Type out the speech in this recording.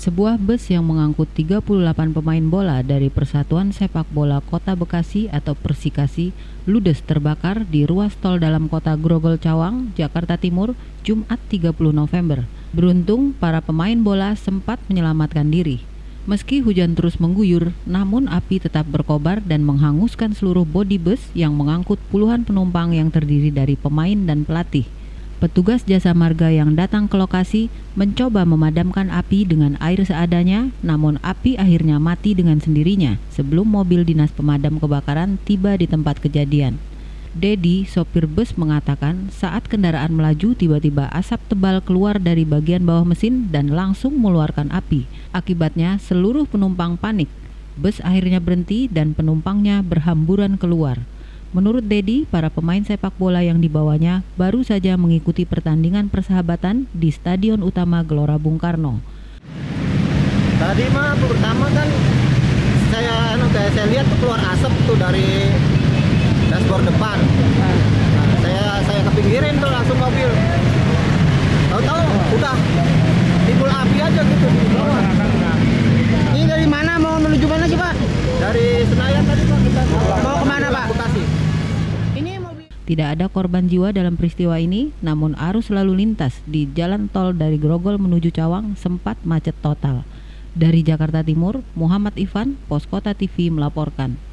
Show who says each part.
Speaker 1: Sebuah bus yang mengangkut 38 pemain bola dari Persatuan Sepak Bola Kota Bekasi atau Persikasi ludes terbakar di ruas tol dalam kota Grogol Cawang, Jakarta Timur, Jumat 30 November. Beruntung, para pemain bola sempat menyelamatkan diri. Meski hujan terus mengguyur, namun api tetap berkobar dan menghanguskan seluruh bodi bus yang mengangkut puluhan penumpang yang terdiri dari pemain dan pelatih. Petugas jasa marga yang datang ke lokasi mencoba memadamkan api dengan air seadanya, namun api akhirnya mati dengan sendirinya sebelum mobil dinas pemadam kebakaran tiba di tempat kejadian. Dedi, sopir bus, mengatakan saat kendaraan melaju tiba-tiba asap tebal keluar dari bagian bawah mesin dan langsung mengeluarkan api. Akibatnya seluruh penumpang panik. Bus akhirnya berhenti dan penumpangnya berhamburan keluar. Menurut Dedi, para pemain sepak bola yang dibawanya baru saja mengikuti pertandingan persahabatan di Stadion Utama Gelora Bung Karno.
Speaker 2: Tadi mah pertama kan saya lihat tuh keluar asap tuh dari dashboard depan. Nah, saya kepinggirin tuh langsung mobil. Tahu-tahu udah timbul api aja gitu di bawah.
Speaker 3: Ini dari mana, mau menuju mana sih Pak?
Speaker 2: Dari Senayan tadi Pak, kita
Speaker 3: mau kemana Pak?
Speaker 2: Bekasi.
Speaker 1: Tidak ada korban jiwa dalam peristiwa ini, namun arus lalu lintas di jalan tol dari Grogol menuju Cawang sempat macet total. Dari Jakarta Timur, Muhammad Ifan, Pos Kota TV melaporkan.